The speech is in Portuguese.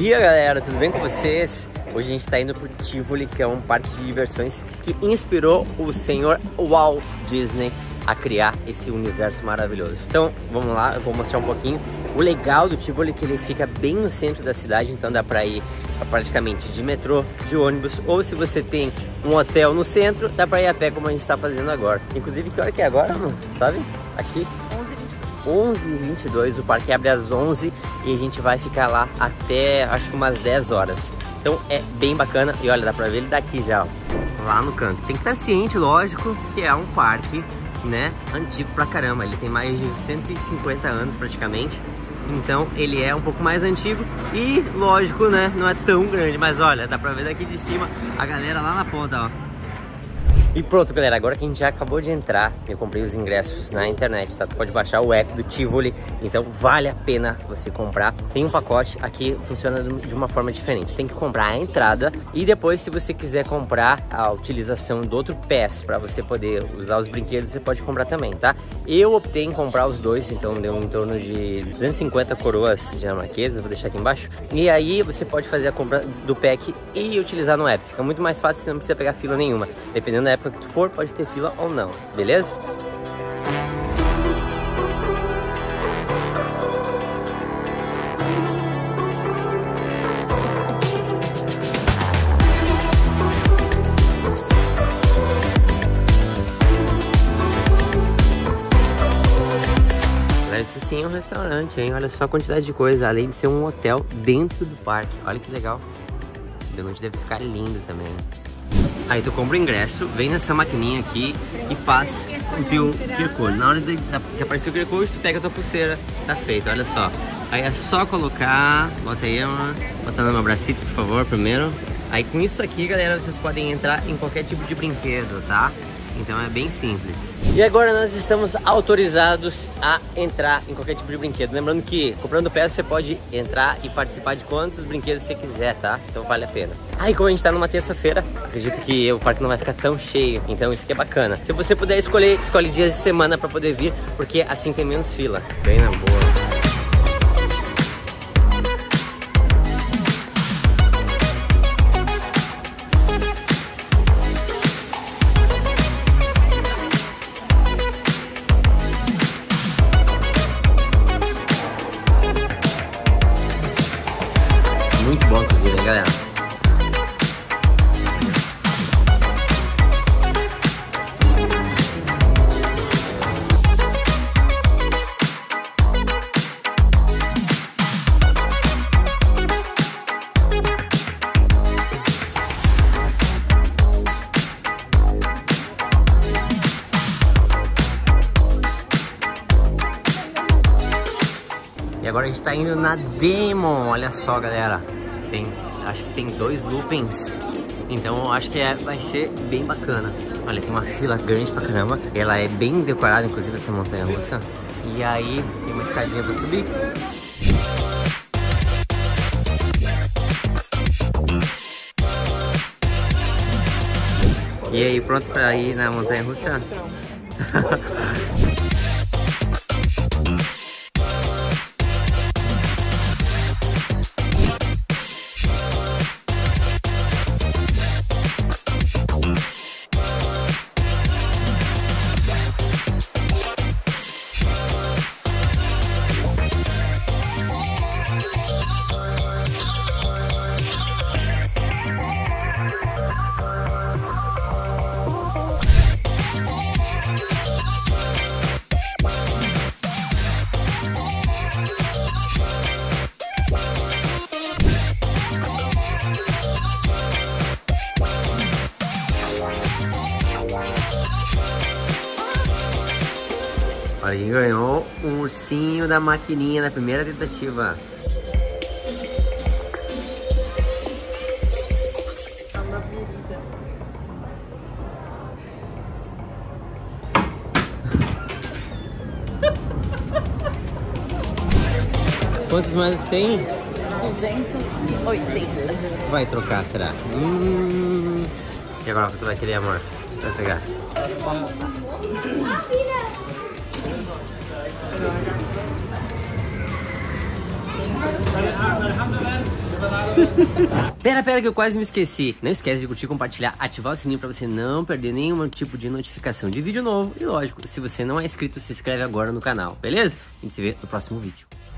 dia, galera, tudo bem com vocês? Hoje a gente tá indo pro Tivoli, que é um parque de diversões que inspirou o senhor Walt Disney a criar esse universo maravilhoso. Então, vamos lá, eu vou mostrar um pouquinho. O legal do Tivoli é que ele fica bem no centro da cidade, então dá pra ir praticamente de metrô, de ônibus, ou se você tem um hotel no centro, dá pra ir a pé como a gente tá fazendo agora. Inclusive, que hora que é agora, mano? Sabe? Aqui? 11h22, o parque abre às 11 e a gente vai ficar lá até, acho que umas 10 horas. Então é bem bacana e olha, dá pra ver ele daqui já, ó, lá no canto. Tem que estar ciente, lógico, que é um parque, né, antigo pra caramba. Ele tem mais de 150 anos praticamente, então ele é um pouco mais antigo e, lógico, né, não é tão grande. Mas olha, dá pra ver daqui de cima a galera lá na ponta, ó. E pronto, galera, agora que a gente já acabou de entrar, eu comprei os ingressos na internet, tá? Tu pode baixar o app do Tivoli, então vale a pena você comprar. Tem um pacote, aqui funciona de uma forma diferente. Tem que comprar a entrada e depois, se você quiser comprar a utilização do outro pass para você poder usar os brinquedos, você pode comprar também, tá? Eu optei em comprar os dois, então deu em torno de 250 coroas dinamarquesas, vou deixar aqui embaixo. E aí você pode fazer a compra do pack e utilizar no app. Fica muito mais fácil, você não precisa pegar fila nenhuma. Dependendo da época que tu for, pode ter fila ou não, beleza? Esse sim é um restaurante, hein? Olha só a quantidade de coisa, além de ser um hotel dentro do parque. Olha que legal. De noite deve ficar lindo também. Aí tu compra o ingresso, vem nessa maquininha aqui e passa o teu QR Code. Na hora de aparecer o QR Code, tu pega a tua pulseira, tá feito, olha só. Aí é só colocar, bota aí, bota no meu bracito, por favor, primeiro. Aí com isso aqui, galera, vocês podem entrar em qualquer tipo de brinquedo, tá? Então é bem simples. E agora nós estamos autorizados a entrar em qualquer tipo de brinquedo. Lembrando que comprando peça você pode entrar e participar de quantos brinquedos você quiser, tá? Então vale a pena. Aí como a gente tá numa terça-feira, acredito que o parque não vai ficar tão cheio. Então isso que é bacana. Se você puder escolhe dias de semana pra poder vir, porque assim tem menos fila. Bem na boa. Muito bom, inclusive, hein, galera? E agora a gente tá indo na Demon, olha só, galera. Acho que tem 2 loopings, então eu acho que vai ser bem bacana. Olha, tem uma fila grande pra caramba. Ela é bem decorada, inclusive, essa montanha russa. E aí tem uma escadinha pra subir. E aí, pronto pra ir na montanha russa? Aí ganhou um ursinho da maquininha na primeira tentativa. Quantos mais tem? 280. Tu vai trocar, será? E agora o que tu vai querer, amor? Tu vai pegar? Pera que eu quase me esqueci. Não esquece de curtir, compartilhar, ativar o sininho pra você não perder nenhum tipo de notificação de vídeo novo. E lógico, se você não é inscrito, se inscreve agora no canal, beleza? A gente se vê no próximo vídeo.